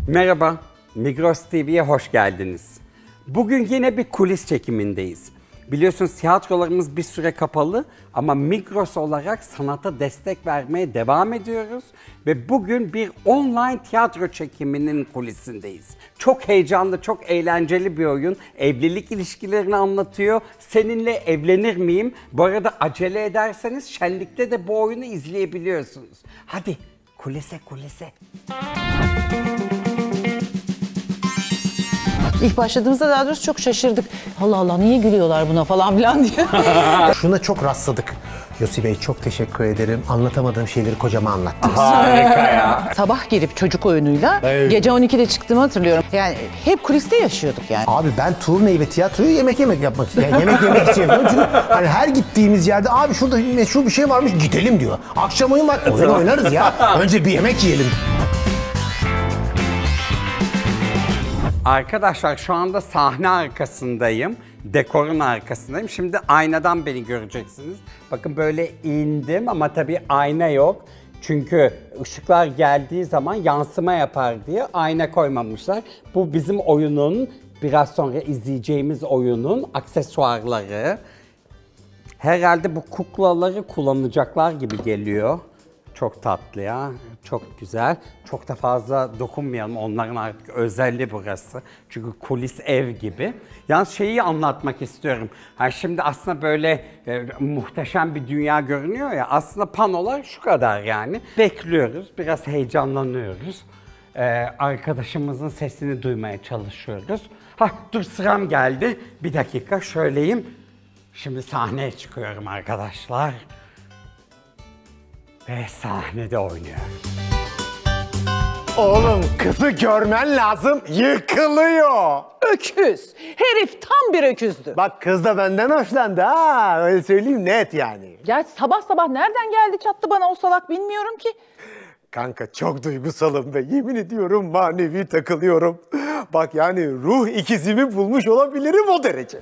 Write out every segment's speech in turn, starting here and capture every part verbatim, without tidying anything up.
Merhaba, Migros T V'ye hoş geldiniz. Bugün yine bir kulis çekimindeyiz. Biliyorsunuz tiyatrolarımız bir süre kapalı ama Migros olarak sanata destek vermeye devam ediyoruz. Ve bugün bir online tiyatro çekiminin kulisindeyiz. Çok heyecanlı, çok eğlenceli bir oyun. Evlilik ilişkilerini anlatıyor. Seninle evlenir miyim? Bu arada acele ederseniz şenlikte de bu oyunu izleyebiliyorsunuz. Hadi kulise kulise. İlk başladığımızda daha doğrusu çok şaşırdık. Allah Allah niye gülüyorlar buna falan filan diye. Şuna çok rastladık. Yossi Bey çok teşekkür ederim. Anlatamadığım şeyleri kocama anlattınız. Harika ya. Sabah girip çocuk oyunuyla Evet. gece on ikide çıktığımı hatırlıyorum. Yani hep kuliste yaşıyorduk yani. Abi ben turneyi ve tiyatroyu yemek yemek yapmak istiyorum. Yani yemek yemek için yapıyorum. Çünkü hani her gittiğimiz yerde abi şurada meşhur bir şey varmış gidelim diyor. Akşam oyun var. Oyun oynarız ya. Önce bir yemek yiyelim. Arkadaşlar şu anda sahne arkasındayım. Dekorun arkasındayım. Şimdi aynadan beni göreceksiniz. Bakın böyle indim ama tabii ayna yok. Çünkü ışıklar geldiği zaman yansıma yapar diye ayna koymamışlar. Bu bizim oyunun, biraz sonra izleyeceğimiz oyunun aksesuarları. Herhalde bu kuklaları kullanacaklar gibi geliyor. Çok tatlı ya, çok güzel. Çok da fazla dokunmayalım, onların artık özelliği burası. Çünkü kulis ev gibi. Yalnız şeyi anlatmak istiyorum. Ha şimdi aslında böyle e, muhteşem bir dünya görünüyor ya, aslında panolar şu kadar yani. Bekliyoruz, biraz heyecanlanıyoruz. Ee, arkadaşımızın sesini duymaya çalışıyoruz. Hah dur sıram geldi, bir dakika şöyleyim. Şimdi sahneye çıkıyorum arkadaşlar. Ve sahnede oynuyor. Oğlum kızı görmen lazım. Yıkılıyor. Öküz. Herif tam bir öküzdü. Bak kız da benden hoşlandı ha. Öyle söyleyeyim net yani. Ya sabah sabah nereden geldi çattı bana o salak bilmiyorum ki. Kanka çok duygusalım ve yemin ediyorum manevi takılıyorum. Bak yani ruh ikizimi bulmuş olabilirim o derece.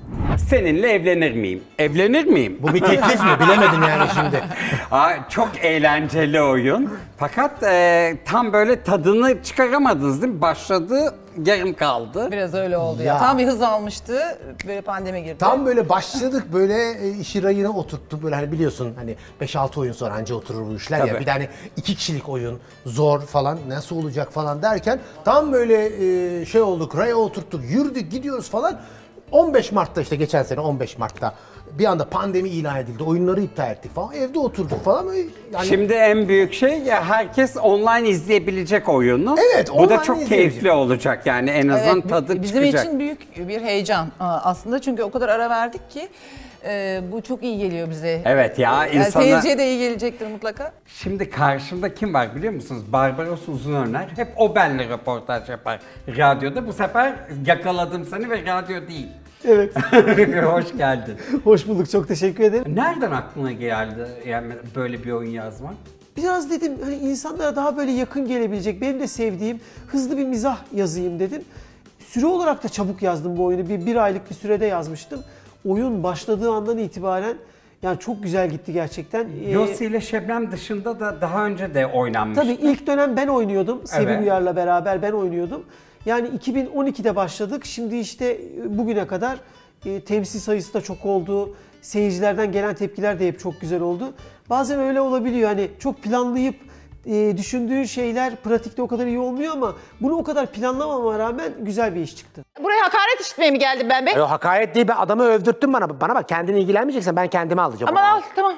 Seninle evlenir miyim? Evlenir miyim? Bu bir teklif mi? Bilemedim yani şimdi. Aa, çok eğlenceli oyun. Fakat e, tam böyle tadını çıkaramadınız değil mi? Başladı, yarım kaldı. Biraz öyle oldu ya. Ya. Tam bir hız almıştı. Böyle pandemi girdi. Tam böyle başladık böyle e, işi rayına oturttuk böyle hani biliyorsun hani beş altı oyun sonra anca oturur bu işler Tabii. ya. Bir de hani iki kişilik oyun zor falan nasıl olacak falan derken tam böyle e, şey olduk raya oturttuk yürüdük gidiyoruz falan. on beş Mart'ta işte geçen sene on beş Mart'ta bir anda pandemi ilan edildi. Oyunları iptal ettik falan. Evde oturduk falan. Yani... Şimdi en büyük şey ya herkes online izleyebilecek oyunu. Evet, Bu da online çok izleyebilecek. keyifli olacak yani en azından Evet, tadı bizim çıkacak. için büyük bir heyecan aslında çünkü o kadar ara verdik ki e, bu çok iyi geliyor bize. Evet ya Yani insana... seyirciye de iyi gelecektir mutlaka. Şimdi karşımda kim var biliyor musunuz? Barbaros Uzunöner. Hep o benimle röportaj yapar radyoda. Bu sefer yakaladım seni ve radyo değil. Evet. Hoş geldin. Hoş bulduk. Çok teşekkür ederim. Nereden aklına geldi yani böyle bir oyun yazmak? Biraz dedim hani insanlara daha böyle yakın gelebilecek, benim de sevdiğim hızlı bir mizah yazayım dedim. Süre olarak da çabuk yazdım bu oyunu. Bir, bir aylık bir sürede yazmıştım. Oyun başladığı andan itibaren yani çok güzel gitti gerçekten. Ee, Yossi ile Şebnem dışında da daha önce de oynanmış. Tabii ilk dönem ben oynuyordum. Sevim Evet. Uyar'la beraber ben oynuyordum. Yani iki bin on ikide başladık. Şimdi işte bugüne kadar e, temsil sayısı da çok oldu. Seyircilerden gelen tepkiler de hep çok güzel oldu. Bazen öyle olabiliyor. Hani çok planlayıp e, düşündüğün şeyler pratikte o kadar iyi olmuyor ama bunu o kadar planlamama rağmen güzel bir iş çıktı. Buraya hakaret işitmeye mi geldim ben be? Yo, hakaret değil be adamı övdürttün bana. Bana bak kendine ilgilenmeyeceksen ben kendime alacağım. Aman al tamam.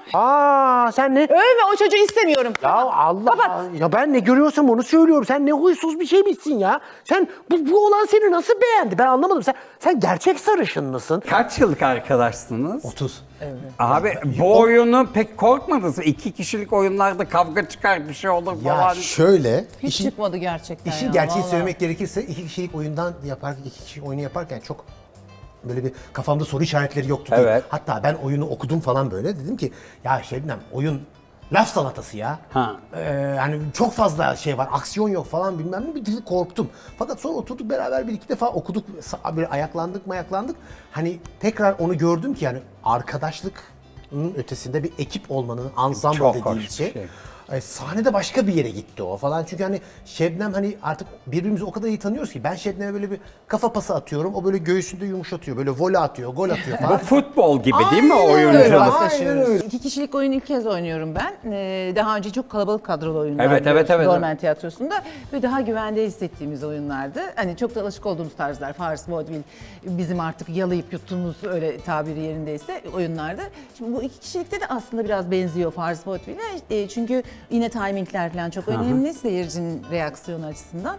Aa sen ne? Övme o çocuğu istemiyorum. Ya Allah Kapat. ya ben ne görüyorsam onu söylüyorum. Sen ne huysuz bir şey misin ya? Sen bu, bu olan seni nasıl beğendi? Ben anlamadım. Sen sen gerçek sarışın mısın? Kaç yıllık arkadaşsınız? otuz. Abi bu oyunu pek korkmadınız mı? İki kişilik oyunlarda kavga çıkar bir şey olur Ya falan. şöyle Hiç işin, çıkmadı gerçekten işin ya, gerçeği vallahi. söylemek gerekirse iki kişilik oyundan yapar iki kişilik oyunu yaparken çok böyle bir kafamda soru işaretleri yoktu değil. Evet. Hatta ben oyunu okudum falan böyle dedim ki ya Şebnem oyun laf salatası ya. Ha. Ee, hani çok fazla şey var, aksiyon yok falan bilmem ne bir türlü korktum. Fakat sonra oturduk beraber bir iki defa okuduk, böyle ayaklandık mayaklandık. Hani tekrar onu gördüm ki yani arkadaşlıkın ötesinde bir ekip olmanın, ensemble Çok hoş dediğimiz bir şey. şey. E, sahnede başka bir yere gitti o falan. Çünkü hani Şebnem hani artık birbirimizi o kadar iyi tanıyoruz ki ben Şebnem'e böyle bir kafa pası atıyorum. O böyle göğsünde yumuşatıyor. Böyle voley atıyor, gol atıyor Bu falan. futbol gibi değil mi Aynen öyle. oyunculuk? Aynen Paslaşıyoruz. öyle. İki kişilik oyunu ilk kez oynuyorum ben. Ee, daha önce çok kalabalık kadrolu oyunlar. Evet, evet, evet. Dormen Tiyatrosu'nda ve daha güvende hissettiğimiz oyunlardı. Hani çok da alışık olduğumuz tarzlar. Fars, vaudeville, bizim artık yalayıp yuttuğumuz öyle tabiri yerindeyse oyunlardı. Şimdi bu iki kişilikte de aslında biraz benziyor Fars, vaudeville'e. E, çünkü yine timingler falan çok önemli seyircinin reaksiyonu açısından.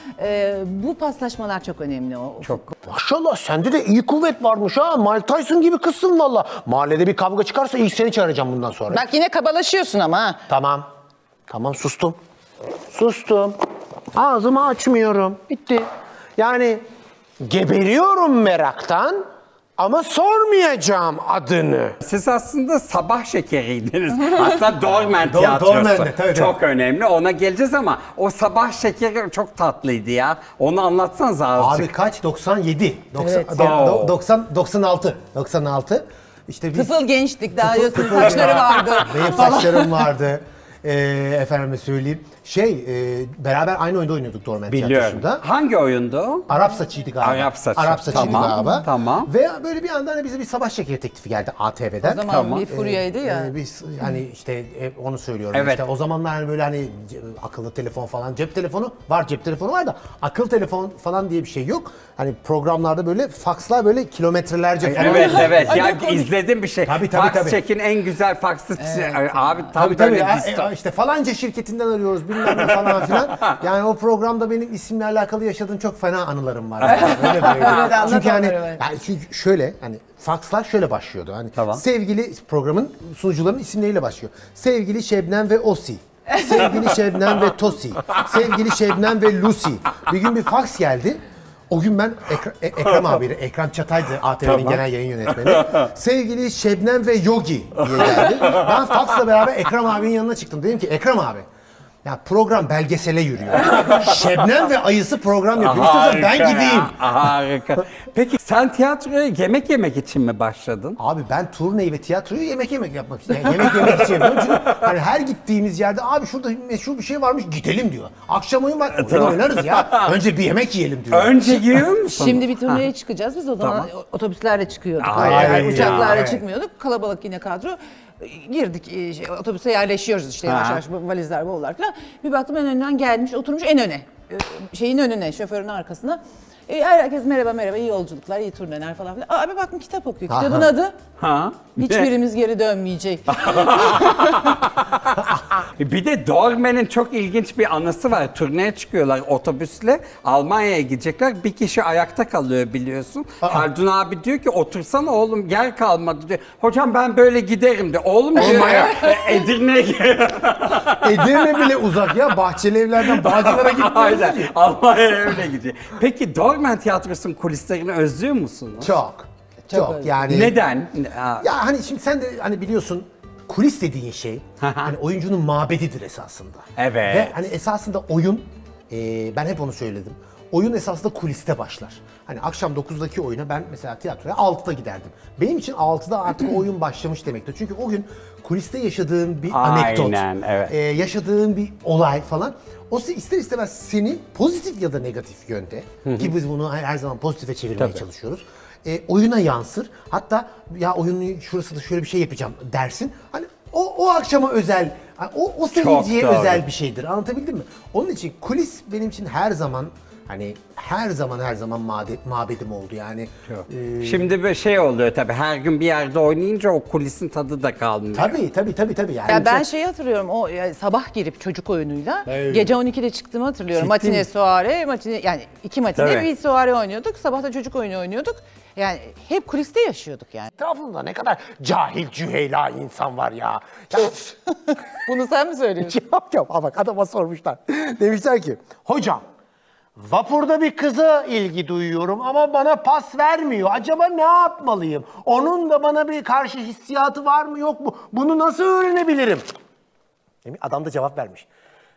E, bu paslaşmalar çok önemli. O, Çok. Maşallah sende de iyi kuvvet varmış ha. Mike Tyson gibi kızsın valla. Mahallede bir kavga çıkarsa ilk seni çağıracağım bundan sonra. Bak yine kabalaşıyorsun ama ha. Tamam. Tamam sustum. Sustum. Ağzımı açmıyorum. Bitti. Yani geberiyorum meraktan ama sormayacağım adını. Siz aslında sabah şekeriydiniz. Aslında Dormen Do- Tiyatrosu Dormen'de, tabii, çok önemli. Ona geleceğiz ama o sabah şekeri çok tatlıydı ya. Onu anlatsanız azıcık. Abi kaç? doksan yedi. doksan, Evet. do- Oo. do- doksan, doksan altı. doksan altı. İşte biz... Tıfıl gençtik daha Tıfıl- diyorsun tıfıl saçları ya. vardı. Benim falan. saçlarım vardı. Ee, efendime söyleyeyim. Şey, e, beraber aynı oyunda oynuyorduk Dormen Biliyorum. Tiyatrosu'nda. Hangi oyundu? Arap saçıydı galiba. Arap saçı. Arap saçıydı Tamam, galiba. tamam. Ve böyle bir anda hani bize bir sabah şekeri teklifi geldi A T V'den. O zaman Tamam. bir furyaydı ya. Ee, biz hani işte e, onu söylüyorum. Evet. İşte o zamanlar hani böyle hani ce- akıllı telefon falan, cep telefonu var, cep telefonu var da akıl telefon falan diye bir şey yok. Hani programlarda böyle fakslar böyle kilometrelerce falan. Evet evet Ay, ya ne komik. izledim bir şey. Tabii, tabii, Fax tabii. çekin en güzel faksı. Abi tam Tabii tabii böyle ya, diston- e, işte falanca şirketinden arıyoruz bilmem ne falan filan. Yani o programda benim isimle alakalı yaşadığım çok fena anılarım var. Yani. Öyle böyle. anlat çünkü hani onları böyle. yani çünkü şöyle hani fakslar şöyle başlıyordu. Hani Tamam. sevgili programın sunucuların isimleriyle başlıyor. Sevgili Şebnem ve Osi. Sevgili Şebnem ve Tosi. Sevgili Şebnem ve Lucy. Bir gün bir faks geldi. O gün ben Ekra- E- Ekrem abiyle, Ekrem Çatay'dı A T V'nin Tamam. genel yayın yönetmeni. Sevgili Şebnem ve Yogi diye geldi. Ben faksla beraber Ekrem abinin yanına çıktım. Dedim ki Ekrem abi, ya program belgesele yürüyor. Şebnem ve Ayısı program yapıyor. İstiyorsan ben Harika gideyim. ya, Harika. Peki sen tiyatroya yemek yemek için mi başladın? Abi ben turneyi ve tiyatroyu yemek yemek yapmak için. Yani yemek yemek için yapıyorum. Çünkü hani her gittiğimiz yerde abi şurada meşhur bir şey varmış gidelim diyor. Akşam oyun var. Oyun Tamam. oynarız ya. Önce bir yemek yiyelim diyor. Önce yiyor musun? Şimdi bir turneye çıkacağız. Biz o zaman Tamam. otobüslerle çıkıyorduk. Ay, Yani ay, uçaklarla ya. çıkmıyorduk. Kalabalık yine kadro. Girdik e, şey, otobüse yerleşiyoruz işte yavaş Ha. yavaş valizler bavullar falan. Bir baktım en önden gelmiş oturmuş en öne. E, Şeyin önüne şoförün arkasına. E, herkes merhaba merhaba iyi yolculuklar iyi turneler falan filan. Abi baktım kitap okuyor. Kitabın Aha. adı Ha? Hiçbirimiz Geri Dönmeyecek. Bir de Dormen'in çok ilginç bir anısı var. Turneye çıkıyorlar otobüsle. Almanya'ya gidecekler. Bir kişi ayakta kalıyor biliyorsun. Haldun abi diyor ki otursana oğlum yer kalmadı diyor. Hocam ben böyle giderim diyor. Oğlum diyor "E, Edirne'ye Edirne bile uzak ya. Bahçeli evlerden Bağcılar'a gitmiyoruz Aynen. ki. Almanya'ya öyle gidiyor. Peki Dormen Tiyatrosu'nun kulislerini özlüyor musunuz? Çok. Çok, özledim. yani. Neden? Aa, Ya hani şimdi sen de hani biliyorsun kulis dediğin şey hani oyuncunun mabedidir esasında. Evet. Ve hani esasında oyun e, ben hep onu söyledim. Oyun esasında kuliste başlar. Hani akşam dokuzdaki oyuna ben mesela tiyatroya altıda giderdim. Benim için altıda artık o oyun başlamış demektir. Çünkü o gün kuliste yaşadığın bir anekdot, Aynen, evet. e, yaşadığın bir olay falan o se- ister istemez seni pozitif ya da negatif yönde ki biz bunu her her zaman pozitife çevirmeye Tabii. çalışıyoruz. E, oyuna yansır. Hatta ya oyunun şurası da şöyle bir şey yapacağım dersin. Hani o o akşama özel, hani o o seyirciye doğru. özel bir şeydir. Anlatabildim mi? Onun için kulis benim için her zaman hani her zaman her zaman made- mabedim oldu yani. E, Şimdi bir şey oluyor tabii. Her gün bir yerde oynayınca o kulisin tadı da kalmıyor. tabii tabii tabii tabii yani. Ya ben çok- şeyi hatırlıyorum o ya, sabah girip çocuk oyunuyla Evet. gece on ikide çıktığımı hatırlıyorum. Ciddi Matine, mi? suare, matine yani iki matine Tabii. bir suare oynuyorduk. Sabah da çocuk oyunu oynuyorduk. Yani hep kuliste yaşıyorduk yani. Etrafımda ne kadar cahil cüheyla insan var ya. Ya Bunu sen mi söylüyorsun? Yok yok. Ama bak adama sormuşlar. Demişler ki hocam vapurda bir kıza ilgi duyuyorum ama bana pas vermiyor. Acaba ne yapmalıyım? Onun da bana bir karşı hissiyatı var mı yok mu? Bunu nasıl öğrenebilirim? Adam da cevap vermiş.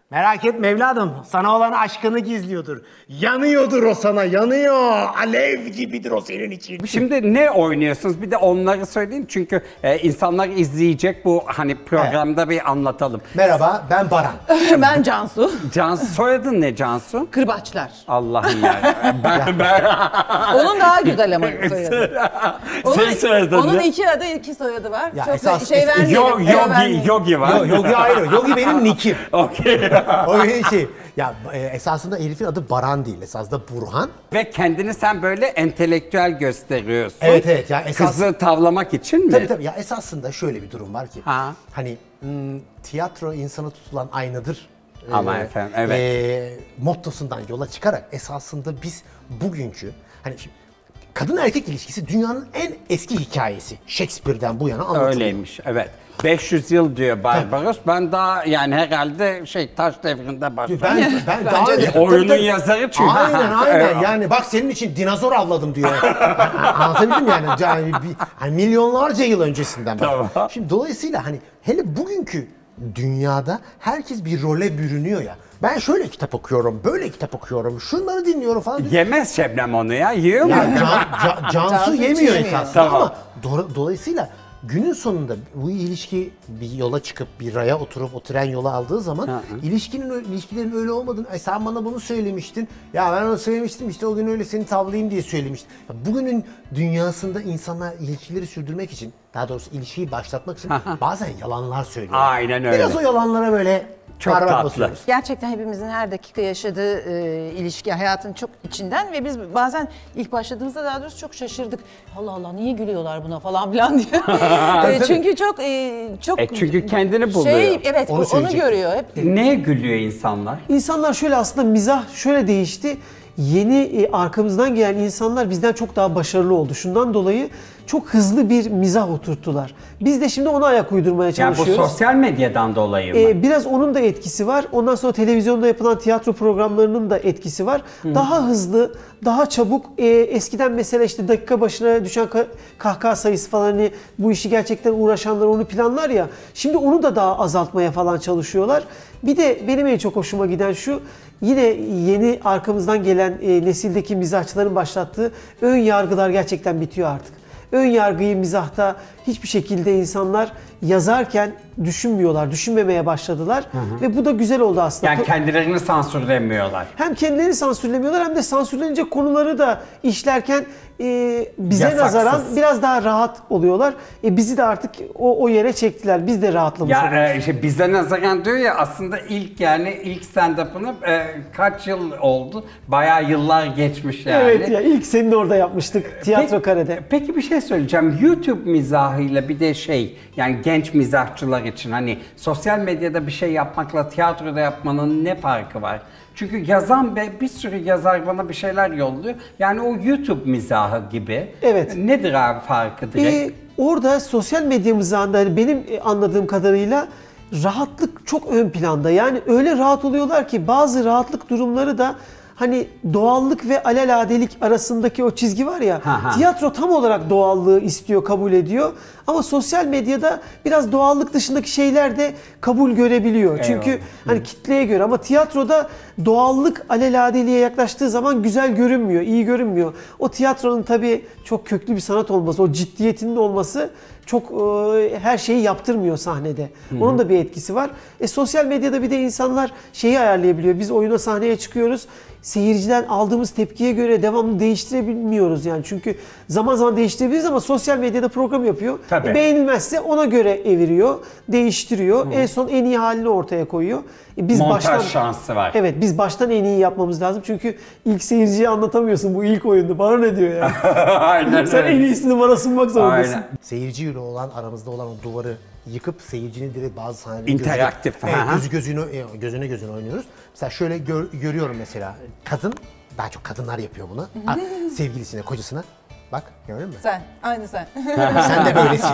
Merak etme evladım. Sana olan aşkını gizliyordur. Yanıyordur o sana, yanıyor. Alev gibidir o senin için. Şimdi ne oynuyorsunuz? Bir de onları söyleyeyim çünkü e, insanlar izleyecek bu hani programda evet. bir anlatalım. Merhaba, ben Baran. Ben Cansu. Cansu, soyadın ne Cansu? Kırbaçlar. Allah'ım ya. ben, ben... Onun daha güzel ama soyadı. Sen soyadın Onun ne? iki adı, iki soyadı var. Ya Çok esas- da şey es- vermeyelim. Yo- şey yogi, vermeyelim. yogi var. Yo, Yogi ayrı. Yogi benim nickim. Okey. O benim şey. Ya e, esasında Elif'in adı Baran değil. Esasında Burhan. Ve kendini sen böyle entelektüel gösteriyorsun. Evet evet. Ya esas... Kızı tavlamak için mi? Tabii tabii. Ya esasında şöyle bir durum var ki. Ha. Hani m, tiyatro insana tutulan aynadır. Ama e, efendim, evet. E, mottosundan yola çıkarak esasında biz bugünkü hani şimdi, kadın erkek ilişkisi dünyanın en eski hikayesi. Shakespeare'den bu yana anlatılıyor. Öyleymiş, evet. beş yüz yıl diyor Barbaros. Ben daha yani herhalde şey taş devrinde başladım. Ben ben daha Oyunun yazarı çünkü. Aynen aynen. Evet. Yani bak senin için dinozor avladım diyor. Anlatabildim mi yani? Yani bir, hani milyonlarca yıl öncesinden bak. Tamam. Şimdi dolayısıyla hani hele bugünkü dünyada herkes bir role bürünüyor ya. Ben şöyle kitap okuyorum, böyle kitap okuyorum, şunları dinliyorum falan. Yemez Şebnem onu ya, yiyor mu? Ya, Can, Can- Cansu Cansu hiç yemiyor yemiyor. esasında Tamam. ama do- dolayısıyla günün sonunda bu ilişki bir yola çıkıp bir raya oturup o tren yola aldığı zaman Hı hı. ilişkinin ö- ilişkilerin öyle olmadığını, "Ay sen bana bunu söylemiştin. Ya ben onu söylemiştim işte o gün öyle seni tavlayayım diye söylemiştim." Ya bugünün dünyasında insanlar ilişkileri sürdürmek için, daha doğrusu ilişkiyi başlatmak için bazen yalanlar söylüyor. Aynen öyle. Biraz o yalanlara böyle Çok parmak tatlı. basıyoruz. Gerçekten hepimizin her dakika yaşadığı e, ilişki hayatın çok içinden ve biz bazen ilk başladığımızda daha doğrusu çok şaşırdık. Allah Allah niye gülüyorlar buna falan filan diye. E, çünkü çok e, çok E çünkü kendini buluyor. Şey, evet Onu onu, onu söyleyecektim. görüyor hep. Neye gülüyor insanlar? İnsanlar şöyle aslında mizah şöyle değişti. Yeni e, arkamızdan gelen insanlar bizden çok daha başarılı oldu. Şundan dolayı çok hızlı bir mizah oturttular. Biz de şimdi ona ayak uydurmaya Yani bu çalışıyoruz. sosyal medyadan dolayı mı? Ee, biraz onun da etkisi var. Ondan sonra televizyonda yapılan tiyatro programlarının da etkisi var. Daha hızlı, daha çabuk. e, eskiden mesela işte dakika başına düşen ka- kahkaha sayısı falan hani bu işi gerçekten uğraşanlar onu planlar ya. Şimdi onu da daha azaltmaya falan çalışıyorlar. Bir de benim en çok hoşuma giden şu. Yine yeni arkamızdan gelen e, nesildeki mizahçıların başlattığı ön yargılar gerçekten bitiyor artık. Ön yargıyı mizahta hiçbir şekilde insanlar yazarken düşünmüyorlar, düşünmemeye başladılar. Hı hı. Ve bu da güzel oldu aslında. Yani kendilerini sansürlemiyorlar. Hem kendilerini sansürlemiyorlar hem de sansürlenecek konuları da işlerken e, bize Yasaksız. nazaran biraz daha rahat oluyorlar. E, bizi de artık o, o yere çektiler. Biz de rahatlamış oluyoruz. Ya e, işte bize nazaran diyor ya aslında ilk yani ilk stand-up'ını e, kaç yıl oldu? Bayağı yıllar geçmiş yani. Evet ya ilk senin orada yapmıştık Tiyatro Peki- Kare'de. Peki bir şey söyleyeceğim. YouTube mizahıyla bir de şey yani genç mizahçılar için hani sosyal medyada bir şey yapmakla tiyatroda yapmanın ne farkı var? Çünkü yazan ve bir sürü yazar bana bir şeyler yolluyor. Yani o YouTube mizahı gibi. Evet. Nedir abi farkı direkt? Ee, orada sosyal medya mizahında hani benim anladığım kadarıyla rahatlık çok ön planda. Yani öyle rahat oluyorlar ki bazı rahatlık durumları da hani doğallık ve aleladelik arasındaki o çizgi var ya. Ha, ha. Tiyatro tam olarak doğallığı istiyor, kabul ediyor. Ama sosyal medyada biraz doğallık dışındaki şeyler de kabul görebiliyor. Çünkü Eyvallah. hani kitleye göre ama tiyatroda doğallık alelaadeliğe yaklaştığı zaman güzel görünmüyor, iyi görünmüyor. O tiyatronun tabii çok köklü bir sanat olması, o ciddiyetinin olması çok e, her şeyi yaptırmıyor sahnede. Onun da bir etkisi var. E, sosyal medyada bir de insanlar şeyi ayarlayabiliyor. Biz oyuna sahneye çıkıyoruz. Seyirciden aldığımız tepkiye göre devamlı değiştirebilmiyoruz yani. Çünkü zaman zaman değiştirebiliriz ama sosyal medyada program yapıyor. Tabii. E, beğenilmezse ona göre eviriyor, değiştiriyor. En son en iyi halini ortaya koyuyor. E, biz Montaj baştan şansı var. Evet, biz baştan en iyi yapmamız lazım. Çünkü ilk seyirciye anlatamıyorsun bu ilk oyunda. Bana ne diyor ya? Aynen Sen öyle. en iyisini bana sunmak zorundasın. Aynen. Seyirciyle olan aramızda olan o duvarı yıkıp seyircinin direkt bazı sahneleri İnteraktif, gözü, hı evet, hı. gözü gözüne e, gözüne gözüne oynuyoruz. Mesela şöyle gör- görüyorum mesela kadın, daha çok kadınlar yapıyor bunu. Ha, sevgilisine, kocasına bak gördün mü? Sen, aynı sen. Sen de böylesin.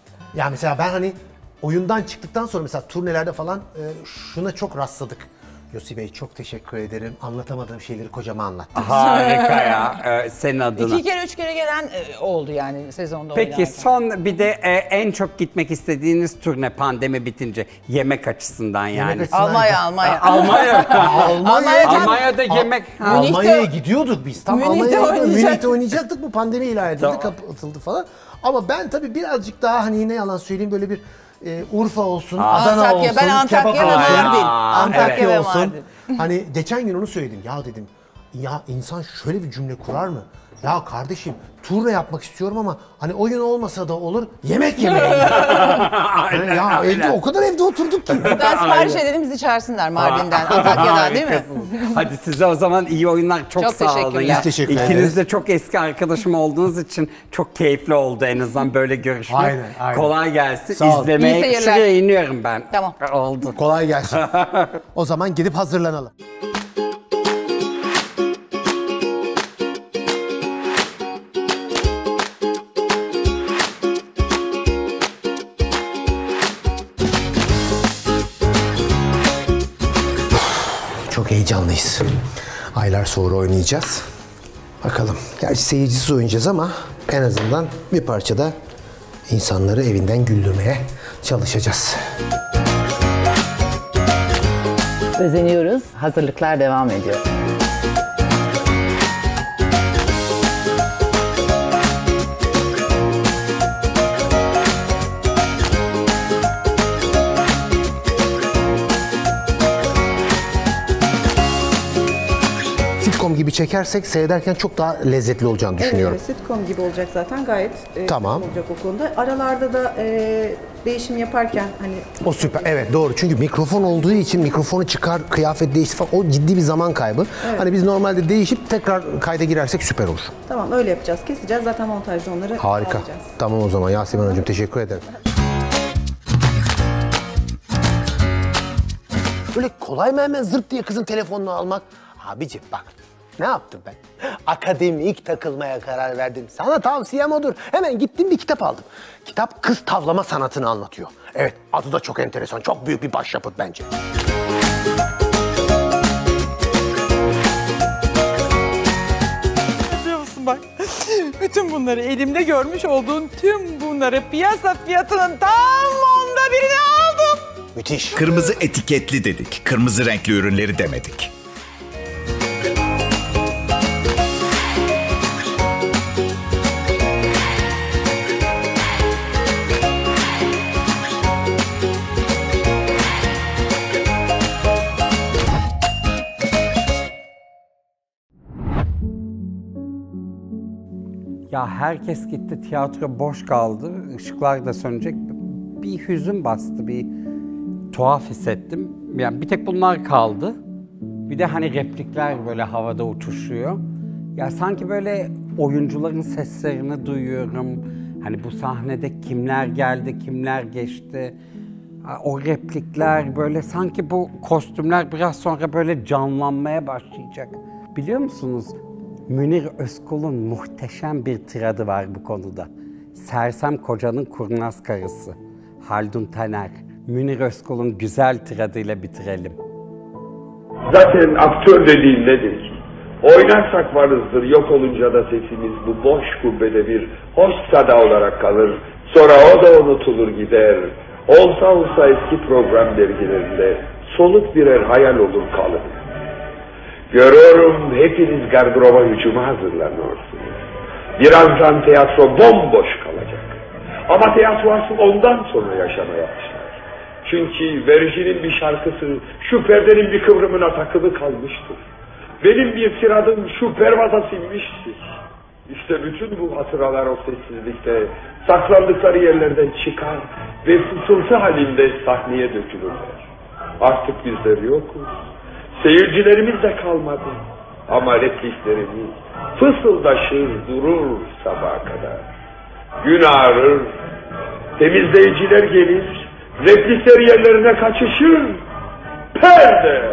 Ya mesela ben hani oyundan çıktıktan sonra mesela turnelerde falan e, şuna çok rastladık. Yosi Bey çok teşekkür ederim. Anlatamadığım şeyleri kocama anlattınız. Harika ya. Ee, senin adına. İki kere üç kere gelen e, oldu yani sezonda Peki oynarken. son bir de e, en çok gitmek istediğiniz turne pandemi bitince yemek açısından yani. Yemek açısından- Almanya, Almanya. Almanya. Almanya- Almanya'da yemek. Ha. Münih'te- Almanya'ya gidiyorduk biz. Tam Münih'te Almanya'ya gidiyorduk. oynayacaktık. Münih'te oynayacaktık. Bu pandemi ilan edildi, Tamam. kapatıldı falan. Ama ben tabii birazcık daha hani ne yalan söyleyeyim böyle bir e, Urfa olsun, Aa. Adana Antakya, olsun, ben Antakya kebap ve olsun, Mardin. Antakya Antakya ve olsun. Mardin. Hani geçen gün onu söyledim. Ya dedim, ya insan şöyle bir cümle kurar mı? Ya kardeşim turne yapmak istiyorum ama hani oyun olmasa da olur, yemek yemeye yani ya evde o kadar evde oturduk ki. Ben sipariş edelim bizi çağırsınlar Mardin'den, Antakya'dan değil mi? Harikasınız. Hadi size o zaman iyi oyunlar. Çok, Çok sağ olun. teşekkürler. Ya. Biz teşekkür İkiniz ederiz. de çok eski arkadaşım olduğunuz için çok keyifli oldu en azından böyle görüşmek. Aynen, aynen. Kolay gelsin. Sağ olun. İzlemeye İyi seyirler. şuraya iniyorum ben. Tamam. Oldu. Kolay gelsin. O zaman gidip hazırlanalım. Çok heyecanlıyız. Aylar sonra oynayacağız. Bakalım. Gerçi seyircisiz oynayacağız ama en azından bir parçada insanları evinden güldürmeye çalışacağız. Özeniyoruz. Hazırlıklar devam ediyor. Sitcom gibi çekersek seyrederken çok daha lezzetli olacağını düşünüyorum. Evet, sitcom gibi olacak zaten gayet e, Tamam. olacak o konuda. Aralarda da e, değişim yaparken hani O süper. Evet doğru. Çünkü mikrofon olduğu için mikrofonu çıkar, kıyafet değiştir falan. O ciddi bir zaman kaybı. Hani biz normalde değişip tekrar kayda girersek süper olur. tamam öyle yapacağız. Keseceğiz zaten montajda onları Harika. alacağız. Tamam o zaman Yasemin Hanımcığım teşekkür ederim. Böyle kolay mı hemen zırt diye kızın telefonunu almak? Abiciğim bak ne yaptım ben? Akademik takılmaya karar verdim. Sana tavsiyem odur. Hemen gittim bir kitap aldım. Kitap kız tavlama sanatını anlatıyor. Evet adı da çok enteresan. Çok büyük bir başyapıt bence. Biliyor musun bak, bütün bunları elimde görmüş olduğun tüm bunları piyasa fiyatının tam onda birini aldım. Müthiş. Kırmızı etiketli dedik. Kırmızı renkli ürünleri demedik. Ya herkes gitti, tiyatro boş kaldı, ışıklar da sönecek. Bir hüzün bastı, bir tuhaf hissettim. Yani bir tek bunlar kaldı. Bir de hani replikler böyle havada uçuşuyor. Ya sanki böyle oyuncuların seslerini duyuyorum. Hani bu sahnede kimler geldi, kimler geçti. O replikler böyle sanki bu kostümler biraz sonra böyle canlanmaya başlayacak. Biliyor musunuz? Münir Özkul'un muhteşem bir tiradı var bu konuda. Sersem Kocanın Kurnaz Karısı. Haldun Taner. Münir Özkul'un güzel tiradıyla bitirelim. Zaten aktör dediğin nedir ki? Oynarsak varızdır, yok olunca da sesimiz bu boş kubbede bir hoş sada olarak kalır. Sonra o da unutulur gider. Olsa olsa eski program dergilerinde soluk birer hayal olur kalır. Görüyorum hepiniz gardıroba hücuma hazırlanıyorsunuz. Birazdan tiyatro bomboş kalacak. Ama tiyatro asıl ondan sonra yaşamaya başlar. Çünkü Verji'nin bir şarkısı şu perdenin bir kıvrımına takılı kalmıştır. Benim bir tiradım şu pervaza sinmiştir. İşte bütün bu hatıralar o sessizlikte saklandıkları yerlerden çıkar ve fısıltı halinde sahneye dökülürler. Artık bizler yokuz. Seyircilerimiz de kalmadı. Ama repliklerimiz fısıldaşır durur sabaha kadar. Gün ağrır, temizleyiciler gelir, replikler yerlerine kaçışır. Perde!